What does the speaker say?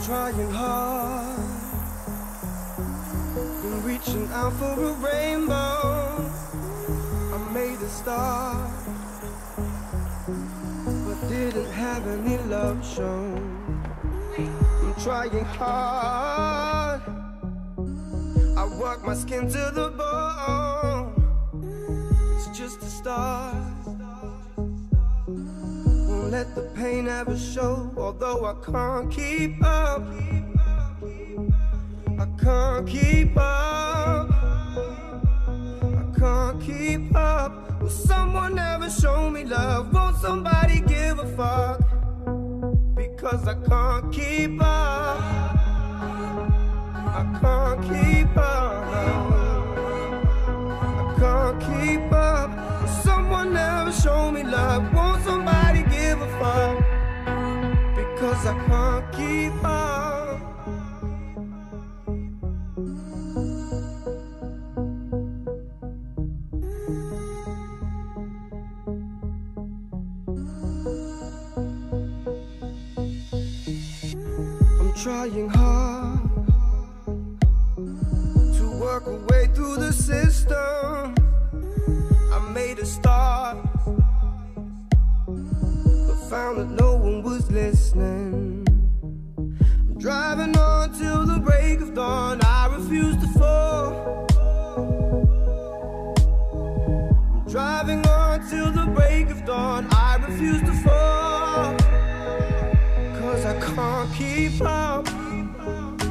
trying hard, been reaching out for a rainbow. I made a start, but didn't have any love shown. I'm trying hard, I work my skin to the bone. It's just a start, won't let the pain ever show. Although I can't keep up, I can't keep up, I can't keep up. Will someone ever show me love? Won't somebody give a fuck? Because I can't keep up, I can't keep up, I can't keep up. Will someone ever show me love? Won't somebody give a fuck? Because I can't keep up. Trying hard to work a way through the system. I made a start, but found that no one was listening. I'm driving on till the break of dawn. I refuse to fall. I'm driving on till the break of dawn. I refuse to fall. 'Cause I can't keep up,